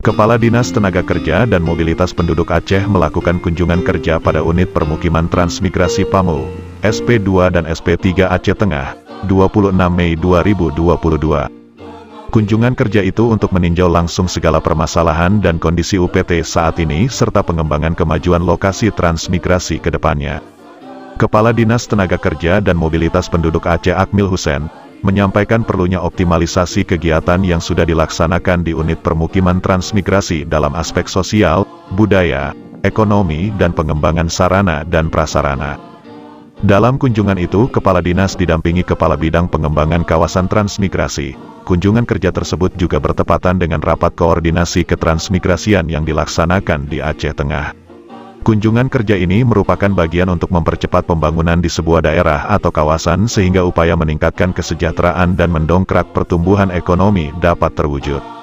Kepala Dinas Tenaga Kerja dan Mobilitas Penduduk Aceh melakukan kunjungan kerja pada unit permukiman transmigrasi PAMU, SP2 dan SP3 Aceh Tengah, 26 Mei 2022. Kunjungan kerja itu untuk meninjau langsung segala permasalahan dan kondisi UPT saat ini serta pengembangan kemajuan lokasi transmigrasi ke depannya. Kepala Dinas Tenaga Kerja dan Mobilitas Penduduk Aceh Akmil Hussein menyampaikan perlunya optimalisasi kegiatan yang sudah dilaksanakan di unit permukiman transmigrasi dalam aspek sosial, budaya, ekonomi dan pengembangan sarana dan prasarana. Dalam kunjungan itu, Kepala Dinas didampingi Kepala Bidang Pengembangan Kawasan Transmigrasi. Kunjungan kerja tersebut juga bertepatan dengan rapat koordinasi ketransmigrasian yang dilaksanakan di Aceh Tengah. Kunjungan kerja ini merupakan bagian untuk mempercepat pembangunan di sebuah daerah atau kawasan sehingga upaya meningkatkan kesejahteraan dan mendongkrak pertumbuhan ekonomi dapat terwujud.